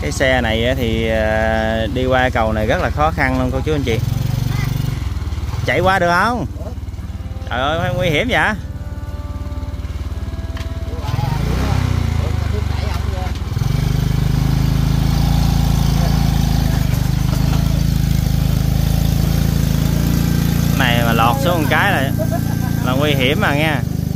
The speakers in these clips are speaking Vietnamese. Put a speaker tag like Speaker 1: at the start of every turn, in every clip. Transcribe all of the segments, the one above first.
Speaker 1: Cái xe này thì đi qua cầu này rất là khó khăn luôn cô chú anh chị. Chạy qua được không? Trời ơi nguy hiểm vậy. Này mà lọt xuống một cái là nguy hiểm mà nha.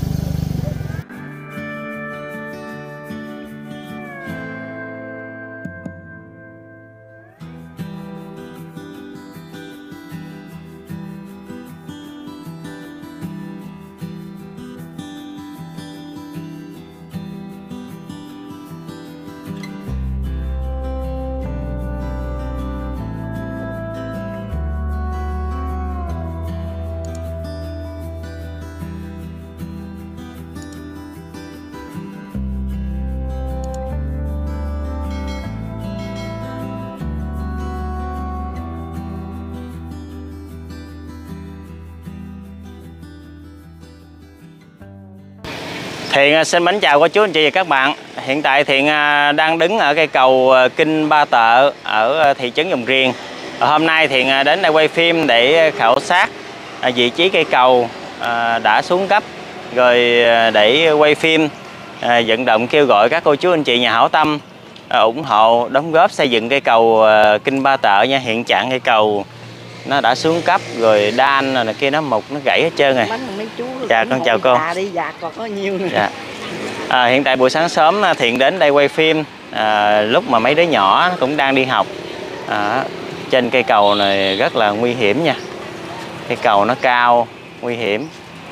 Speaker 1: Thiện xin mến chào cô chú anh chị và các bạn. Hiện tại Thiện đang đứng ở cây cầu Kinh Ba Tợ ở thị trấn Dòng Riềng. Hôm nay Thiện đến đây quay phim để khảo sát vị trí cây cầu đã xuống cấp, rồi để quay phim vận động kêu gọi các cô chú anh chị nhà hảo tâm ủng hộ đóng góp xây dựng cây cầu Kinh Ba Tợ nha. Hiện trạng cây cầu nó đã xuống cấp rồi, đan này kia nó mục nó gãy hết trơn rồi. Dạ con chào cô. Dạ. Hiện tại buổi sáng sớm Thiện đến đây quay phim lúc mà mấy đứa nhỏ cũng đang đi học. Trên cây cầu này rất là nguy hiểm nha. Cây cầu nó cao, nguy hiểm.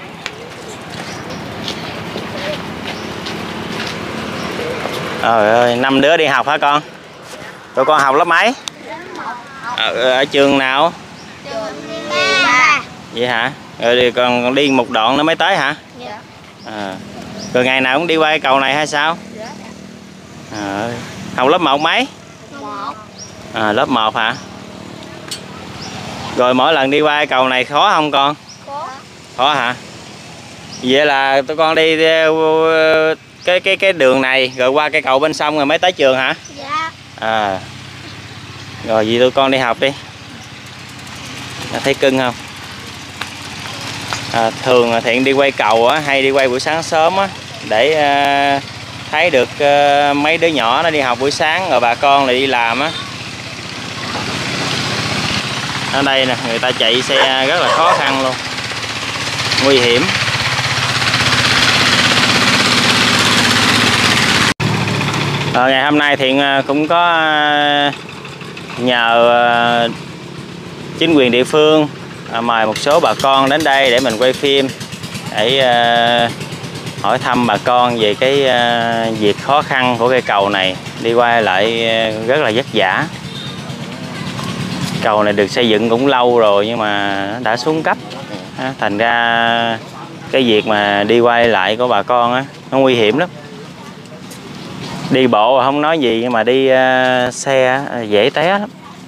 Speaker 1: Trời ơi, 5 đứa đi học hả con? Tụi con học lớp mấy? Ở trường nào? Vậy hả? Rồi còn đi một đoạn nữa mới tới hả? Dạ. Rồi ngày nào cũng đi qua cái cầu này hay sao? Dạ. Học lớp 1 mấy? 1. Lớp 1 hả? Rồi mỗi lần đi qua cái cầu này khó không con? Khó. Khó hả? Vậy là tụi con đi cái đường này rồi qua cái cầu bên sông rồi mới tới trường hả? Dạ. Rồi vậy tụi con đi học đi. Thấy cưng không? Thường Thiện đi quay cầu hay đi quay buổi sáng sớm để thấy được mấy đứa nhỏ nó đi học buổi sáng rồi bà con lại đi làm ở đây nè, người ta chạy xe rất là khó khăn luôn, nguy hiểm. Ngày hôm nay Thiện cũng có nhờ chính quyền địa phương mời một số bà con đến đây để mình quay phim, để hỏi thăm bà con về cái việc khó khăn của cây cầu này, đi qua lại rất là vất vả. Cầu này được xây dựng cũng lâu rồi nhưng mà đã xuống cấp, thành ra cái việc mà đi qua lại của bà con nó nguy hiểm lắm. Đi bộ không nói gì nhưng mà đi xe dễ té lắm.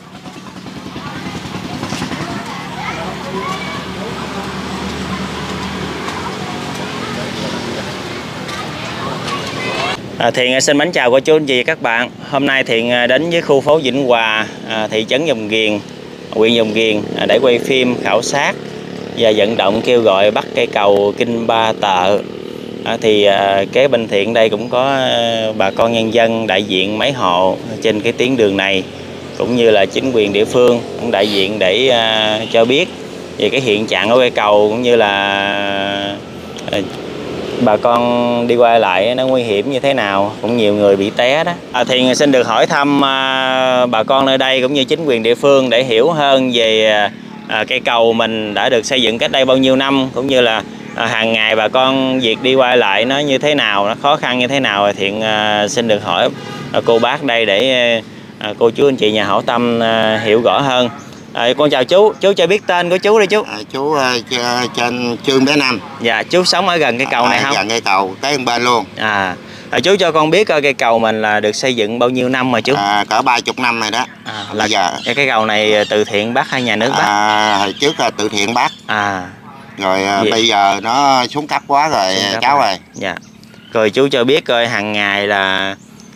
Speaker 1: Thiện xin mến chào cô chú anh chị và các bạn. Hôm nay Thiện đến với khu phố Vĩnh Hòa, thị trấn Dòng Riềng, huyện Dòng Riềng để quay phim khảo sát và vận động kêu gọi bắt cây cầu Kinh Ba Tợ. Thì kế bên Thiện đây cũng có bà con nhân dân đại diện mấy hộ trên cái tuyến đường này, cũng như là chính quyền địa phương cũng đại diện để cho biết về cái hiện trạng của cây cầu, cũng như là bà con đi qua lại nó nguy hiểm như thế nào, cũng nhiều người bị té đó. Thì xin được hỏi thăm bà con nơi đây cũng như chính quyền địa phương để hiểu hơn về cây cầu mình đã được xây dựng cách đây bao nhiêu năm, cũng như là hàng ngày bà con việc đi qua lại nó như thế nào, nó khó khăn như thế nào. Thiện xin được hỏi cô bác đây để cô chú anh chị nhà hảo tâm hiểu rõ hơn. Con chào chú cho biết tên của chú đi chú.
Speaker 2: Chú trên Trương Bé Năm.
Speaker 1: Dạ, chú sống ở gần cây cầu này không?
Speaker 2: Gần cây cầu, tới bên luôn.
Speaker 1: Chú cho con biết cây cầu mình là được xây dựng bao nhiêu năm rồi chú?
Speaker 2: Cỡ 30 năm rồi đó.
Speaker 1: Là giờ cái cầu này từ thiện bắt hay nhà nước bắt?
Speaker 2: Hồi trước là từ thiện bắt. Rồi
Speaker 1: vậy
Speaker 2: bây giờ nó xuống cấp quá rồi cháu ơi.
Speaker 1: Dạ. Rồi chú cho biết coi hàng ngày là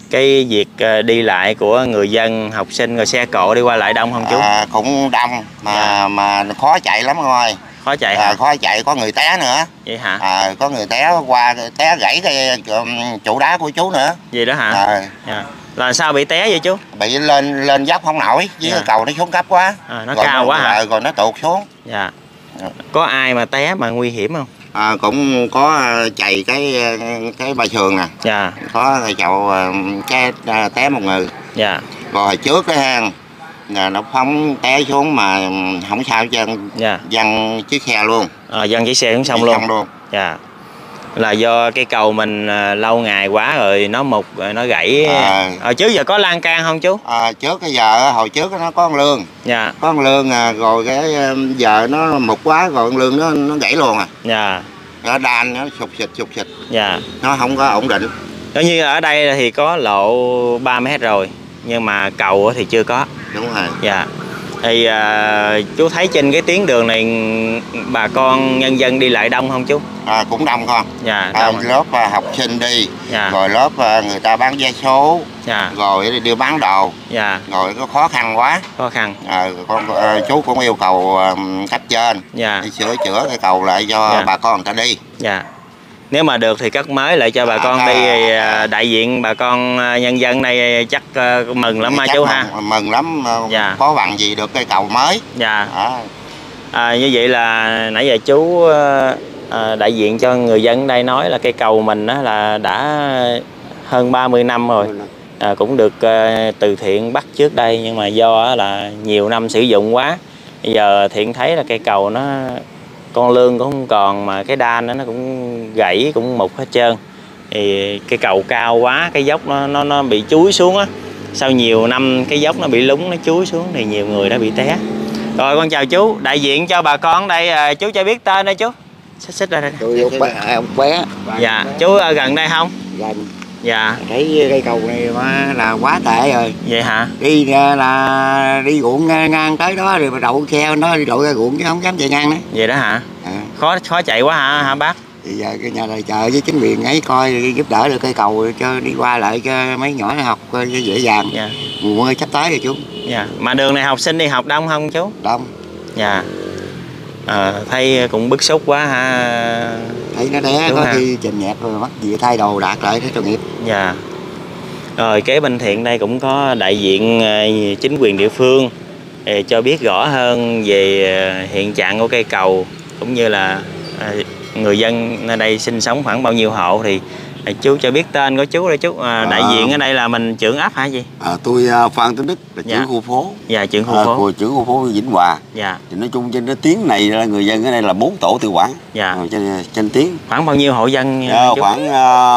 Speaker 1: cái việc đi lại của người dân, học sinh rồi xe cộ đi qua lại đông không chú?
Speaker 2: Cũng đông mà khó chạy lắm thôi.
Speaker 1: Khó chạy hả?
Speaker 2: Khó chạy, có người té nữa.
Speaker 1: Vậy hả?
Speaker 2: Có người té qua, té gãy cái trụ đá của chú nữa.
Speaker 1: Gì đó hả? Là sao bị té vậy chú?
Speaker 2: Bị lên dốc không nổi, với cái cầu nó xuống cấp quá.
Speaker 1: Nó cao quá hả?
Speaker 2: Rồi nó tuột xuống.
Speaker 1: Dạ. Có ai mà té mà nguy hiểm không?
Speaker 2: Cũng có chạy cái ba sườn nè.
Speaker 1: Dạ.
Speaker 2: Có chậu cái té một người.
Speaker 1: Dạ.
Speaker 2: Rồi hồi trước cái hang nó phóng té xuống mà không sao chân.
Speaker 1: Dạ.
Speaker 2: Văng chiếc xe luôn.
Speaker 1: Văng chiếc xe xuống sông luôn.
Speaker 2: Dạ.
Speaker 1: Là do cái cầu mình lâu ngày quá rồi nó mục rồi nó gãy. Hồi trước giờ có lan can không chú?
Speaker 2: Trước cái giờ hồi trước nó có con lương.
Speaker 1: Dạ.
Speaker 2: Có con lương rồi cái giờ nó mục quá rồi con lương nó gãy luôn.
Speaker 1: Dạ.
Speaker 2: Nó đan nó sụt xịt.
Speaker 1: Dạ.
Speaker 2: Nó không có ổn định.
Speaker 1: Giống như ở đây thì có lộ 3 mét rồi nhưng mà cầu thì chưa có.
Speaker 2: Đúng rồi.
Speaker 1: Dạ. Thì chú thấy trên cái tuyến đường này bà con nhân dân đi lại đông không chú?
Speaker 2: Cũng đông con.
Speaker 1: Dạ, đông.
Speaker 2: Lớp học sinh đi.
Speaker 1: Dạ.
Speaker 2: Rồi lớp người ta bán vé số.
Speaker 1: Dạ.
Speaker 2: Rồi đi bán đồ.
Speaker 1: Dạ.
Speaker 2: Rồi có khó khăn quá.
Speaker 1: Khó khăn.
Speaker 2: Chú cũng yêu cầu cấp trên.
Speaker 1: Dạ.
Speaker 2: Đi sửa chữa cái cầu lại cho bà con người ta đi.
Speaker 1: Dạ. Nếu mà được thì cắt mới lại cho bà con đi, đại diện bà con nhân dân đây chắc mừng lắm chú ha.
Speaker 2: Mừng lắm.
Speaker 1: Dạ.
Speaker 2: Có bằng gì được cây cầu mới.
Speaker 1: Dạ. Như vậy là nãy giờ chú đại diện cho người dân đây nói là cây cầu mình là đã hơn 30 năm rồi. Cũng được từ thiện bắt trước đây nhưng mà do là nhiều năm sử dụng quá, bây giờ thiện thấy là cây cầu nó con lương cũng không còn mà cái đan nó cũng gãy cũng mục hết trơn. Thì cái cầu cao quá, cái dốc nó bị chúi xuống á. Sau nhiều năm cái dốc nó bị lún, nó chúi xuống thì nhiều người đã bị té. Rồi con chào chú, đại diện cho bà con đây, chú cho biết tên đây chú. Xích ra đây.
Speaker 3: Ông bé.
Speaker 1: Dạ, chú ở gần đây không?
Speaker 3: Gần.
Speaker 1: Dạ.
Speaker 3: Thấy cây cầu này là quá tệ rồi.
Speaker 1: Vậy hả?
Speaker 3: Đi là đi ruộng ngang tới đó rồi mà đậu xe nó đi đậu ra ruộng chứ không dám chạy ngang đó.
Speaker 1: Vậy đó hả? Khó chạy quá hả bác?
Speaker 3: Thì giờ cái nhà này chờ với chính quyền ấy coi đi giúp đỡ được cây cầu cho đi qua lại cho mấy nhỏ nó học cho dễ dàng.
Speaker 1: Dạ.
Speaker 3: Mùa mưa sắp tới rồi chú.
Speaker 1: Dạ. Mà đường này học sinh đi học đông không chú?
Speaker 3: Đông.
Speaker 1: Dạ. Thấy cũng bức xúc quá ha.
Speaker 3: Thấy nó té có khi trình nhạc rồi mắc gì thay đồ đạt lại cái tội nghiệp.
Speaker 1: Dạ. Rồi kế bên Thiện đây cũng có đại diện chính quyền địa phương để cho biết rõ hơn về hiện trạng của cây cầu cũng như là người dân ở đây sinh sống khoảng bao nhiêu hộ thì chú cho biết tên của chú đây chú. Đại diện ở đây là mình trưởng ấp hả gì?
Speaker 3: Tôi Phan Tấn Đức là trưởng khu phố.
Speaker 1: Dạ, trưởng khu phố.
Speaker 3: Trưởng khu phố Vĩnh Hòa.
Speaker 1: Dạ.
Speaker 3: Thì nói chung trên cái tuyến này là người dân ở đây là 4 tổ tự quản.
Speaker 1: Dạ.
Speaker 3: Trên tuyến.
Speaker 1: Khoảng bao nhiêu hộ dân?
Speaker 3: Khoảng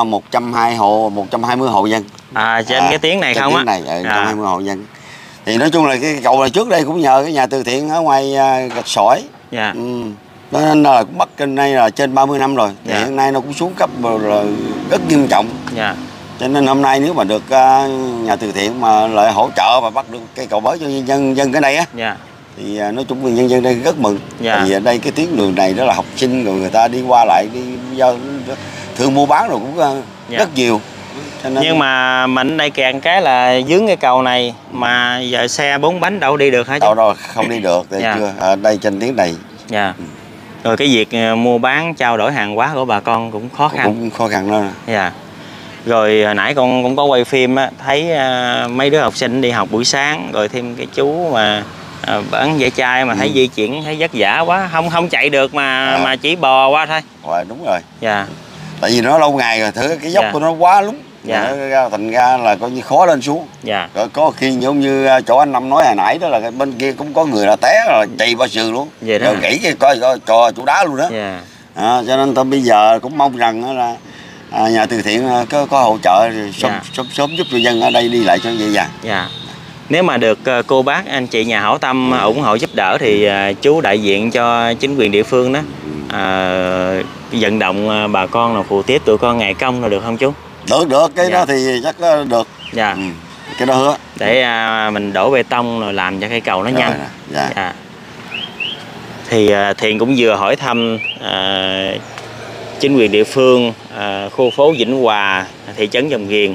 Speaker 3: 120 hộ dân.
Speaker 1: Trên cái tuyến này không á?
Speaker 3: Trên tuyến này 120 hộ dân. Thì nói chung là cái cầu này trước đây cũng nhờ cái nhà từ thiện ở ngoài Gạch Sỏi.
Speaker 1: Dạ.
Speaker 3: Nên là cũng bắt trên đây là trên 30 năm rồi. Thì hiện nay nó cũng xuống cấp rồi rất nghiêm trọng.
Speaker 1: Dạ.
Speaker 3: Cho nên hôm nay nếu mà được nhà từ thiện mà lại hỗ trợ và bắt được cây cầu mới cho nhân dân cái đây á.
Speaker 1: Dạ.
Speaker 3: Thì nói chung là nhân dân đây rất mừng.
Speaker 1: Dạ.
Speaker 3: Tại vì ở đây cái tuyến đường này đó là học sinh rồi người ta đi qua lại đi giao thương mua bán rồi cũng rất nhiều.
Speaker 1: Nhưng mà mình đây kèn cái là dướng cái cầu này mà giờ xe 4 bánh đâu đi được hả chú?
Speaker 3: Đâu không đi được thì chưa. Ở đây trên tuyến này.
Speaker 1: Dạ. Rồi cái việc mua bán trao đổi hàng hóa của bà con cũng khó khăn.
Speaker 3: Cũng khó khăn đó.
Speaker 1: Dạ. Rồi hồi nãy con cũng có quay phim á, thấy mấy đứa học sinh đi học buổi sáng rồi thêm cái chú mà bán dễ chai mà thấy di chuyển thấy vất vả quá, không chạy được mà chỉ bò qua thôi.
Speaker 3: Rồi đúng rồi.
Speaker 1: Dạ.
Speaker 3: Tại vì nó lâu ngày rồi, thử cái dốc của nó quá lúng. Dạ. Thành ra là coi như khó lên xuống.
Speaker 1: Dạ.
Speaker 3: Rồi có khi giống như chỗ anh Năm nói hồi nãy đó là bên kia cũng có người là té rồi chạy ba sườn luôn.
Speaker 1: Vậy đó.
Speaker 3: Rồi gãy cái coi trò chỗ đá luôn đó.
Speaker 1: Dạ.
Speaker 3: Cho nên tôi bây giờ cũng mong rằng là nhà từ thiện có hỗ trợ sớm giúp cho dân ở đây đi lại cho dễ dàng.
Speaker 1: Dạ. Nếu mà được cô bác anh chị nhà hảo tâm ủng hộ giúp đỡ thì chú đại diện cho chính quyền địa phương đó vận động bà con là phụ tiếp tụi con ngày công là được không chú?
Speaker 3: Được cái đó thì chắc được.
Speaker 1: Dạ.
Speaker 3: Cái đó hứa.
Speaker 1: Để mình đổ bê tông rồi làm cho cây cầu nó nhanh.
Speaker 3: Dạ.
Speaker 1: Dạ. Thì Thiện cũng vừa hỏi thăm chính quyền địa phương khu phố Vĩnh Hòa, thị trấn Dòng Ghiền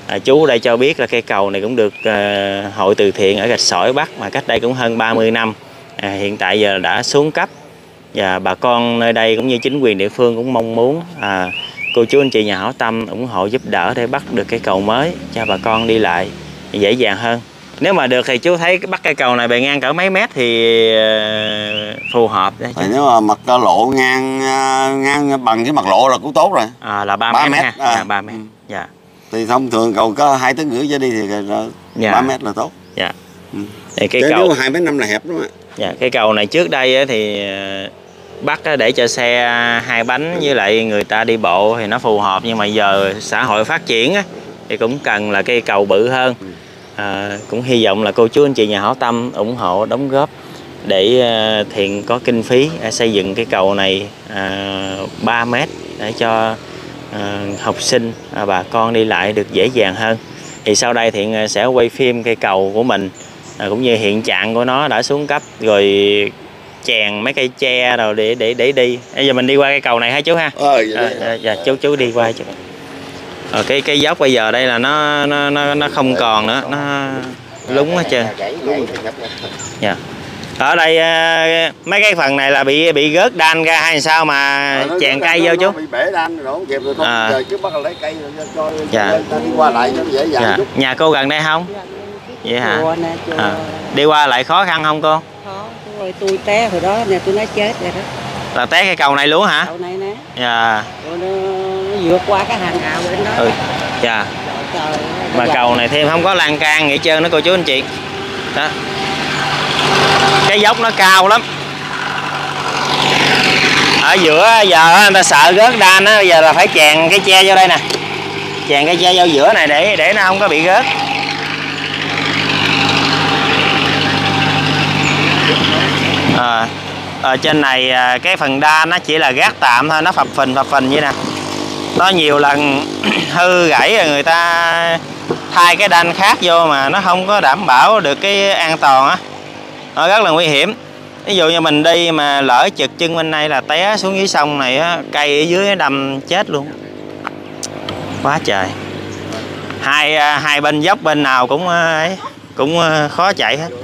Speaker 1: Chú đây cho biết là cây cầu này cũng được hội từ thiện ở Rạch Sỏi Bắc mà cách đây cũng hơn 30 năm. Hiện tại giờ đã xuống cấp, và bà con nơi đây cũng như chính quyền địa phương cũng mong muốn cô chú anh chị nhà hảo tâm ủng hộ giúp đỡ để bắt được cây cầu mới cho bà con đi lại dễ dàng hơn. Nếu mà được thì chú thấy bắt cây cầu này bề ngang cỡ mấy mét thì phù hợp đấy.
Speaker 3: Nếu mà mặt lộ ngang bằng cái mặt lộ là cũng tốt rồi.
Speaker 1: Là 3 mét ha. 3 mét. Dạ.
Speaker 3: Thì thông thường cầu có 2,5 tấn trở đi thì 3 mét là tốt.
Speaker 1: Dạ. Thì cây cầu
Speaker 3: nếu 2,5 m là hẹp đúng không ạ?
Speaker 1: Dạ, cây cầu này trước đây thì bắt để cho xe 2 bánh với lại người ta đi bộ thì nó phù hợp, nhưng mà giờ xã hội phát triển thì cũng cần là cây cầu bự hơn. Cũng hy vọng là cô chú anh chị nhà hảo tâm ủng hộ đóng góp để Thiện có kinh phí xây dựng cái cầu này 3 mét để cho học sinh bà con đi lại được dễ dàng hơn. Thì sau đây Thiện sẽ quay phim cây cầu của mình cũng như hiện trạng của nó đã xuống cấp rồi, chèn mấy cây tre rồi để đi. Bây giờ mình đi qua cây cầu này hả chú ha? Dạ chú đi qua chú. Cái dốc bây giờ đây là nó không còn nữa, nó lúng hết trơn. Dạ. Ở đây mấy cái phần này là bị gớt đan ra hay sao mà chèn cây vô chú?
Speaker 3: Bị bể đan rồi không kịp rồi giờ trước bắt lấy cây cho
Speaker 1: dạ.
Speaker 3: đi qua lại nó dễ dàng chút.
Speaker 1: Nhà cô gần đây không? Vậy hả? Đi qua lại khó khăn không cô?
Speaker 4: Khó, tôi té hồi đó nè, tôi nói chết rồi đó.
Speaker 1: Là té cái cầu này luôn hả?
Speaker 4: Cầu này nè.
Speaker 1: Dạ.
Speaker 4: Rồi nó vượt qua cái hàng rào bên đó.
Speaker 1: Dạ.
Speaker 4: Trời,
Speaker 1: mà cầu này thêm không có lan can nghĩ trơn đó cô chú anh chị. Đó. Cái dốc nó cao lắm. Ở giữa giờ người ta sợ rớt đan á, bây giờ là phải chèn cái tre vô đây nè. Chèn cái tre vô giữa này để nó không có bị rớt. Ở trên này cái phần đan nó chỉ là gác tạm thôi, nó phập phình vậy nè. Nó nhiều lần hư gãy rồi người ta thay cái đan khác vô mà nó không có đảm bảo được cái an toàn á. Nó rất là nguy hiểm. Ví dụ như mình đi mà lỡ trượt chân bên này là té xuống dưới sông này á, cây ở dưới đâm chết luôn. Quá trời. Hai bên dốc bên nào cũng khó chạy hết.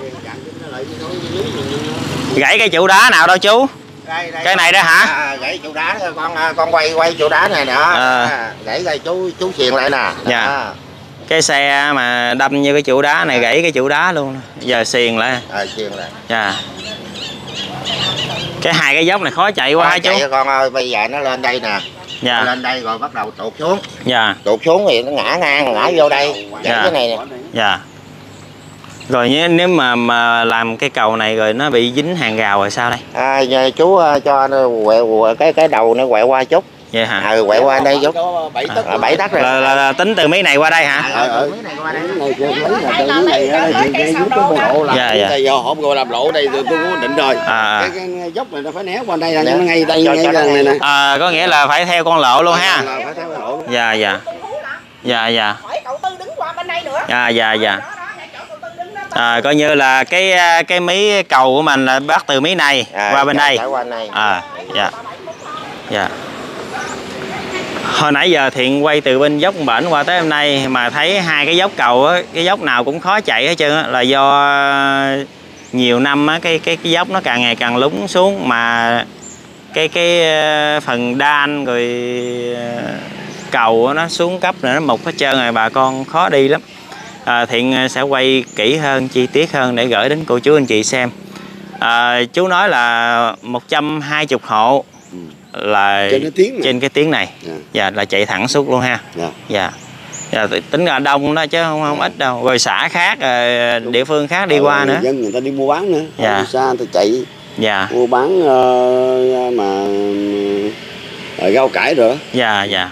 Speaker 1: Gãy cái trụ đá nào đâu chú? Cái này đó hả?
Speaker 2: Gãy trụ đá, con quay trụ đá này nè. Gãy đây chú xiền lại nè.
Speaker 1: Dạ. Cái xe mà đâm như cái trụ đá này gãy cái trụ đá luôn. Giờ xiền lại.
Speaker 2: Xiền lại.
Speaker 1: Dạ. Hai cái dốc này khó chạy quá hả chú?
Speaker 2: Con ơi, bây giờ nó lên đây nè.
Speaker 1: Dạ.
Speaker 2: Lên đây rồi bắt đầu tụt xuống.
Speaker 1: Dạ.
Speaker 2: Tụt xuống thì nó ngã ngang, ngã vô đây. Dạ. Cái này nè.
Speaker 1: Dạ. Rồi nếu mà làm cái cầu này rồi nó bị dính hàng rào rồi sao đây?
Speaker 2: Chú cho nó quẹo cái đầu nó quẹo qua chút.
Speaker 1: Vậy hả?
Speaker 2: Quẹo qua đây chút.
Speaker 3: 7
Speaker 2: tấc rồi.
Speaker 1: Là tính từ mấy này qua đây hả?
Speaker 2: Mấy này qua đây.
Speaker 3: Dạ. Giờ họ gọi làm lộ đây tôi có định rồi. Cái dốc này nó phải né qua đây là ngay đây gần này nè.
Speaker 1: Có nghĩa là phải theo con lộ luôn ha.
Speaker 3: Phải theo con lộ.
Speaker 1: Dạ.
Speaker 4: Hỏi cậu Tư đứng qua bên đây nữa.
Speaker 1: Dạ. Coi như là cái mí cầu của mình là bắt từ mí này qua bên đây. Dạ. Hồi nãy giờ Thiện quay từ bên dốc bển qua tới hôm nay mà thấy hai cái dốc cầu á, cái dốc nào cũng khó chạy hết trơn á, là do nhiều năm á cái dốc nó càng ngày càng lún xuống, mà cái phần đan rồi cầu nó xuống cấp rồi nó mục hết trơn rồi, bà con khó đi lắm. Thiện sẽ quay kỹ hơn, chi tiết hơn để gửi đến cô chú anh chị xem. Chú nói là 120 hộ là trên cái tuyến này. Dạ, là chạy thẳng suốt luôn ha. Dạ. Tính là đông đó chứ không ít đâu. Rồi xã khác, địa phương khác đi qua nữa.
Speaker 3: Dân người ta đi mua bán nữa.
Speaker 1: Dạ.
Speaker 3: Xa người ta chạy.
Speaker 1: Dạ.
Speaker 3: Mua bán mà rau cải rồi.
Speaker 1: Dạ.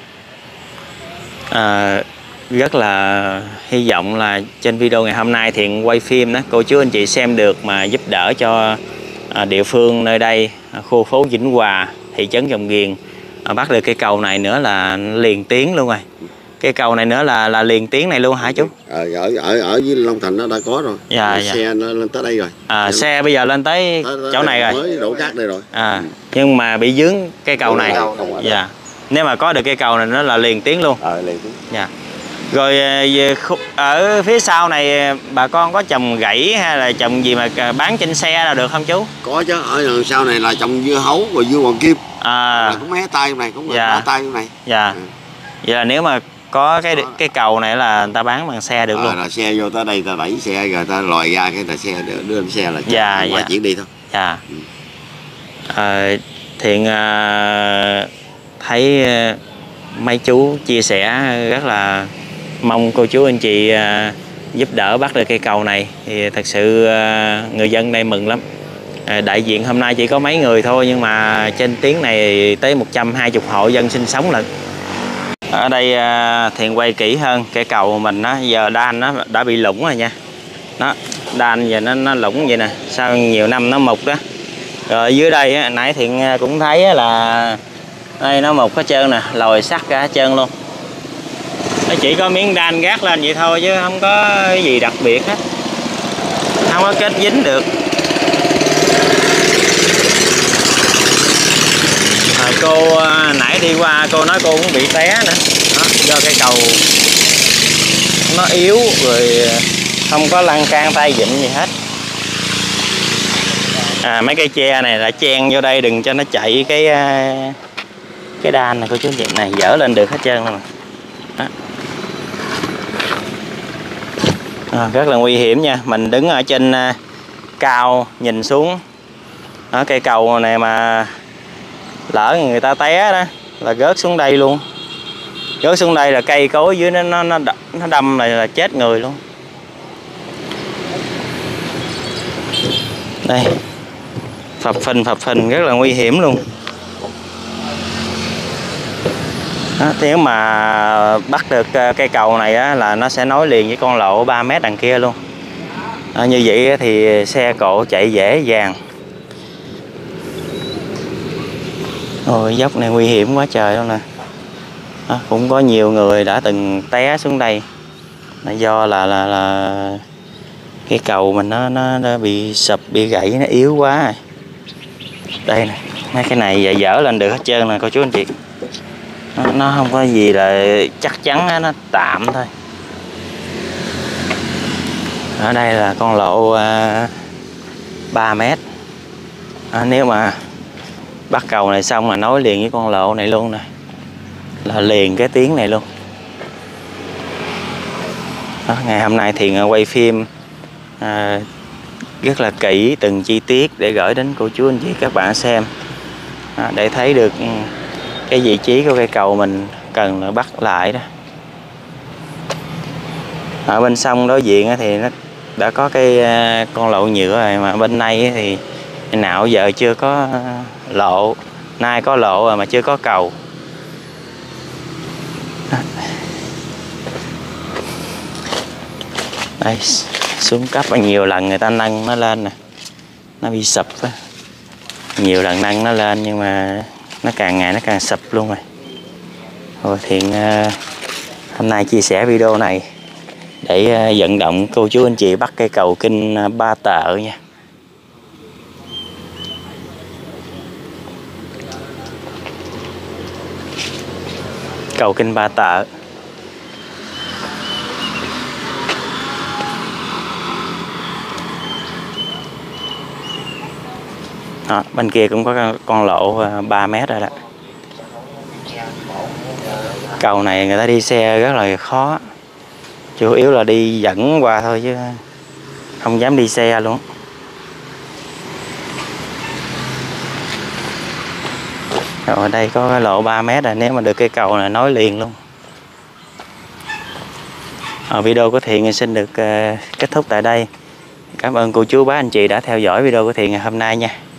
Speaker 1: Rất là hy vọng là trên video ngày hôm nay Thiện quay phim đó cô chú anh chị xem được mà giúp đỡ cho địa phương nơi đây, khu phố Vĩnh Hòa, thị trấn Rồng Giềng bắt được cây cầu này nữa là liền tiến luôn rồi. Cái cầu này nữa là liền tiến này luôn hả chú?
Speaker 3: Ở dưới Long Thành nó đã có rồi.
Speaker 1: Dạ.
Speaker 3: Xe nó lên tới đây rồi.
Speaker 1: Xe bây giờ lên tới chỗ này rồi.
Speaker 3: Mới đổ cát đây rồi.
Speaker 1: Nhưng mà bị dướng cây cầu này. Dạ. Nếu mà có được cây cầu này nó là liền tiến luôn.
Speaker 3: Liền tiến.
Speaker 1: Dạ. Rồi ở phía sau này bà con có trồng gãy hay là trồng gì mà bán trên xe là được không chú?
Speaker 3: Có chứ, ở đằng sau này là trồng dưa hấu và dưa hoàng kim.
Speaker 1: À.
Speaker 3: Cũng mấy hectare trong này, cũng
Speaker 1: Dạ.
Speaker 3: 3 tay trong này.
Speaker 1: Dạ. Vậy là nếu mà có cái cầu này là người ta bán bằng xe được luôn.
Speaker 3: Là xe vô tới đây ta đẩy xe rồi ta lòi ra cái là xe đưa lên xe là
Speaker 1: dạ,
Speaker 3: ngoài chuyển đi thôi.
Speaker 1: Dạ. Thiện thấy mấy chú chia sẻ rất là mong cô chú anh chị giúp đỡ bắt được cây cầu này thì thật sự người dân đây mừng lắm. Đại diện hôm nay chỉ có mấy người thôi nhưng mà trên tuyến này tới 120 hộ dân sinh sống lận. Ở đây Thiện quay kỹ hơn cây cầu mình đó, giờ đan nó đã bị lủng rồi nha. Đó, đan giờ nó lủng vậy nè, sau nhiều năm nó mục đó. Rồi dưới đây nãy Thiện cũng thấy là đây nó mục hết trơn nè, lồi sắt cả hết trơn luôn. Nó chỉ có miếng đan gác lên vậy thôi chứ không có cái gì đặc biệt hết, không có kết dính được. Cô nãy đi qua cô nói cô cũng bị té nữa đó, do cây cầu nó yếu rồi không có lăn can tay vịn gì hết. Mấy cây tre này là chen vô đây đừng cho nó chạy cái đan này cô chú anh chị này, dỡ lên được hết trơn luôn đó. Rất là nguy hiểm nha, mình đứng ở trên cao nhìn xuống ở cây cầu này mà lỡ người ta té đó là rớt xuống đây luôn, rớt xuống đây là cây cối dưới nó đâm là chết người luôn. Đây phập phình rất là nguy hiểm luôn đó. Nếu mà bắt được cây cầu này á, là nó sẽ nối liền với con lộ 3 mét đằng kia luôn đó, như vậy thì xe cộ chạy dễ dàng. Ôi dốc này nguy hiểm quá trời luôn nè đó, cũng có nhiều người đã từng té xuống đây là do là cái cầu mình nó bị sụp bị gãy, nó yếu quá rồi. Đây nè, mấy cái này dỡ lên được hết trơn nè cô chú anh chị, nó không có gì là chắc chắn, nó tạm thôi. Ở đây là con lộ 3 mét nếu mà bắt cầu này xong là nối liền với con lộ này luôn nè, là liền cái tuyến này luôn đó. Ngày hôm nay thì quay phim rất là kỹ từng chi tiết để gửi đến cô chú anh chị các bạn xem để thấy được cái vị trí của cây cầu mình cần là bắt lại đó. Ở bên sông đối diện thì nó đã có cái con lộ nhựa rồi, mà bên này thì nào giờ chưa có lộ, nay có lộ rồi mà chưa có cầu. Đây xuống cấp nhiều lần người ta nâng nó lên nè, nó bị sụp á, nhiều lần nâng nó lên nhưng mà nó càng ngày nó càng sụp luôn rồi. Rồi Thiện hôm nay chia sẻ video này để vận động cô chú anh chị bắt cây cầu kinh Ba Tợ nha. Cầu kinh Ba Tợ. Đó, bên kia cũng có con lộ 3 mét rồi đó. Cầu này người ta đi xe rất là khó, chủ yếu là đi dẫn qua thôi chứ không dám đi xe luôn. Rồi đây có cái lộ 3 mét rồi, nếu mà được cây cầu này nối liền luôn. Video của Thiện xin được kết thúc tại đây. Cảm ơn cô chú bác anh chị đã theo dõi video của Thiện ngày hôm nay nha.